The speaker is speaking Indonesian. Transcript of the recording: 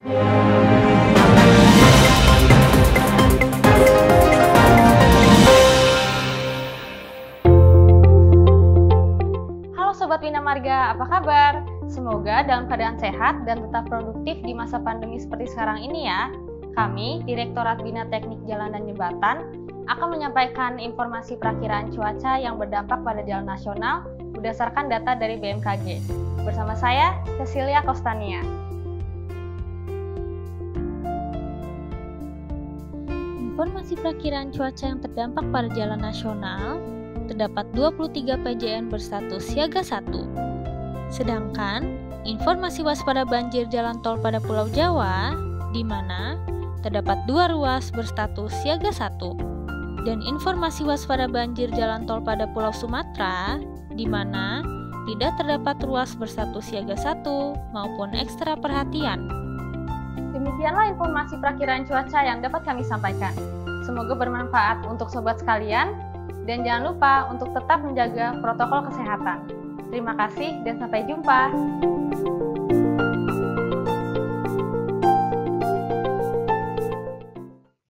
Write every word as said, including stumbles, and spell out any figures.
Halo Sobat Bina Marga, apa kabar? Semoga dalam keadaan sehat dan tetap produktif di masa pandemi seperti sekarang ini ya. Kami, Direktorat Bina Teknik Jalan dan Jembatan, akan menyampaikan informasi perakiraan cuaca yang berdampak pada jalan nasional berdasarkan data dari B M K G. Bersama saya, Cecilia Kostania. Informasi perakiraan cuaca yang terdampak pada jalan nasional, terdapat dua puluh tiga P J N berstatus siaga satu. Sedangkan, informasi waspada banjir jalan tol pada Pulau Jawa, di mana terdapat dua ruas berstatus siaga satu. Dan informasi waspada banjir jalan tol pada Pulau Sumatera, di mana tidak terdapat ruas berstatus siaga satu maupun ekstra perhatian. Demikianlah informasi perakiraan cuaca yang dapat kami sampaikan. Semoga bermanfaat untuk sobat sekalian, dan jangan lupa untuk tetap menjaga protokol kesehatan. Terima kasih dan sampai jumpa.